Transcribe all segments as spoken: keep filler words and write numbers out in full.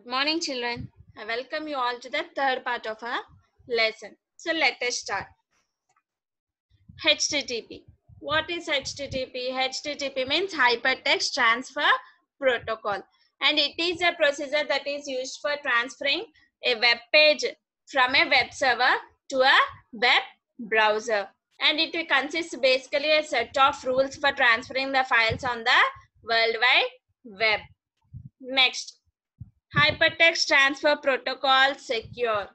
Morning, children. I welcome you all to the third part of our lesson. So let us start. H T T P. What is H T T P? H T T P means Hypertext Transfer Protocol, and it is a procedure that is used for transferring a web page from a web server to a web browser. And it consists basically a set of rules for transferring the files on the World Wide Web. Next, Hypertext Transfer Protocol Secure.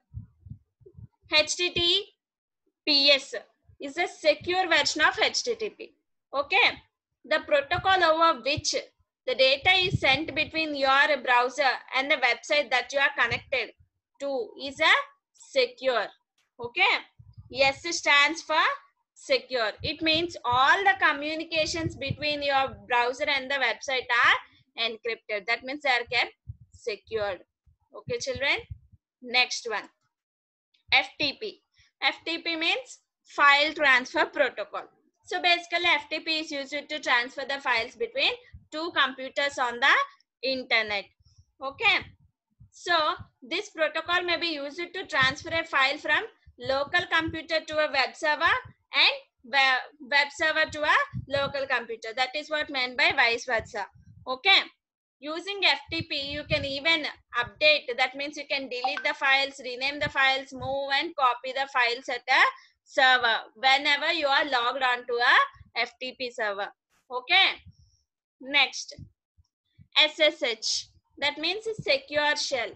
H T T P S is a secure version of H T T P. Okay, the protocol over which the data is sent between your browser and the website that you are connected to is a secure. Okay, S stands for secure. It means all the communications between your browser and the website are encrypted. That means they are kept secured. Okay, children. Next one, F T P. F T P means File Transfer Protocol. So basically F T P is used to transfer the files between two computers on the internet. Okay. So this protocol may be used to transfer a file from local computer to a web server and web server to a local computer. That is what meant by vice versa. Okay. Using F T P, you can even update. That means you can delete the files, rename the files, move and copy the files at a server whenever you are logged onto a F T P server. Okay. Next, S S H. That means secure shell.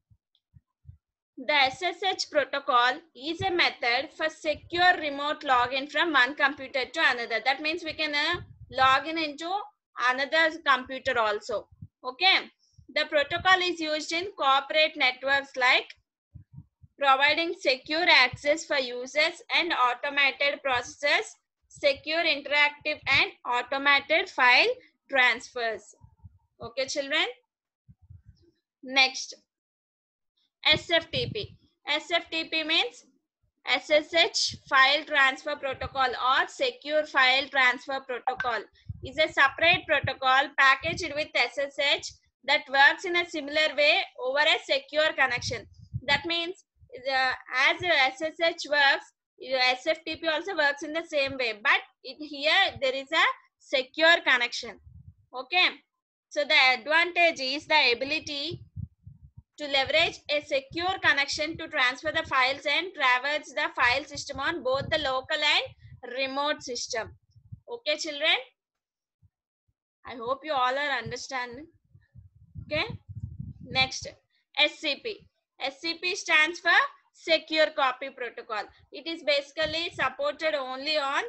The S S H protocol is a method for secure remote login from one computer to another. That means we can uh, log in into another computer also. Okay. The protocol is used in corporate networks like providing secure access for users and automated processes, secure interactive and automated file transfers. Okay, children. Next, S F T P. S F T P means S S H File Transfer Protocol or Secure File Transfer Protocol is a separate protocol packaged with S S H that works in a similar way over a secure connection. That means uh, as S S H works, S F T P also works in the same way, but it, here there is a secure connection. Okay. So the advantage is the ability to leverage a secure connection to transfer the files and traverse the file system on both the local and remote system. Okay, children? I hope you all are understanding. Okay. Next, S C P. S C P stands for Secure Copy Protocol. It is basically supported only on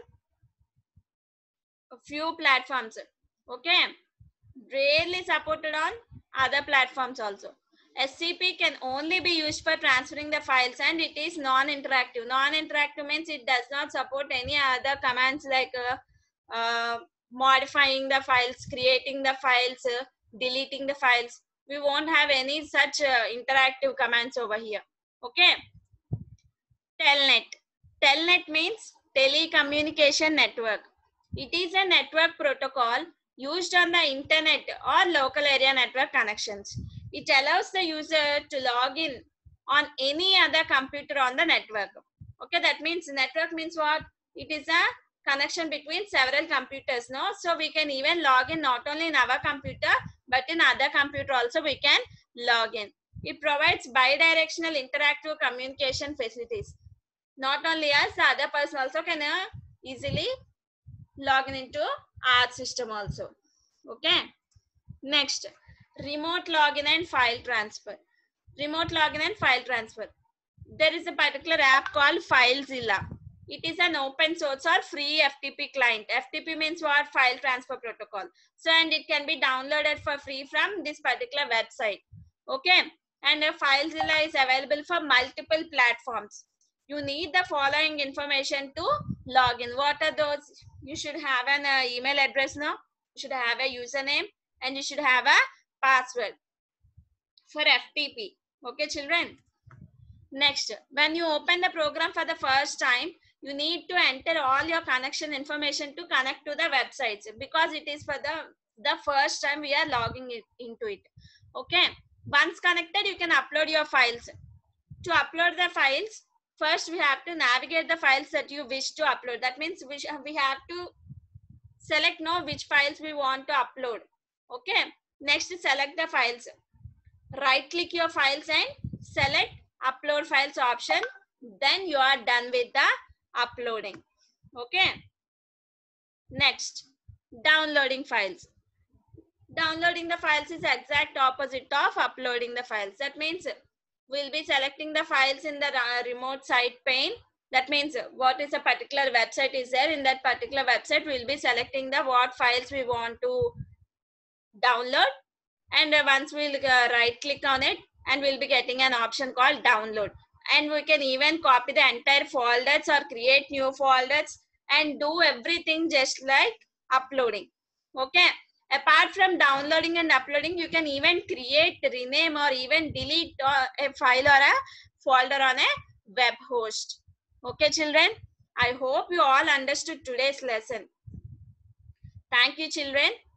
a few platforms. Okay. Rarely supported on other platforms also. S C P can only be used for transferring the files and it is non-interactive. Non-interactive means it does not support any other commands like uh, uh, modifying the files, creating the files, uh, deleting the files. We won't have any such uh, interactive commands over here. Okay. Telnet. Telnet means telecommunication network. It is a network protocol used on the internet or local area network connections. It allows the user to log in on any other computer on the network. Okay, that means network means what? It is a connection between several computers. No, so we can even log in not only in our computer but in other computer also we can log in. It provides bidirectional interactive communication facilities. Not only us, the other person also can uh, easily log in into our system also. Okay. Next, remote login and file transfer. Remote login and file transfer. There is a particular app called FileZilla. It is an open source or free F T P client. F T P means what? File transfer protocol. So, and it can be downloaded for free from this particular website. Okay. And uh, FileZilla is available for multiple platforms. You need the following information to log in. What are those? You should have an uh, email address now. You should have a username and you should have a password for F T P. Okay, children. Next, when you open the program for the first time, you need to enter all your connection information to connect to the websites because it is for the, the first time we are logging it into it. Okay. Once connected, you can upload your files. To upload the files, first we have to navigate the files that you wish to upload. That means we, we have to select now which files we want to upload. Okay. Next, select the files. Right click your files and select upload files option. Then you are done with the uploading. Okay. Next, downloading files. Downloading the files is exact opposite of uploading the files. That means we'll be selecting the files in the remote site pane. That means what is a particular website is there. In that particular website, we'll be selecting the what files we want to download. And once we'll uh, right click on it, and we'll be getting an option called download. And we can even copy the entire folders or create new folders and do everything just like uploading. Okay. Apart from downloading and uploading, you can even create, rename, or even delete a file or a folder on a web host. Okay, children. I hope you all understood today's lesson. Thank you, children.